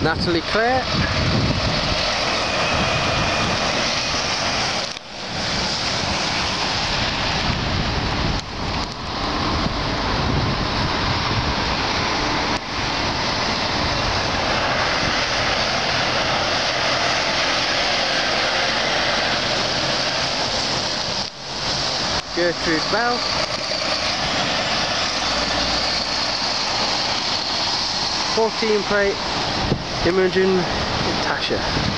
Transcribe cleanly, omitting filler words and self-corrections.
Natalie Claire. Gertrude Bell. '14 plate Imogen Tasha.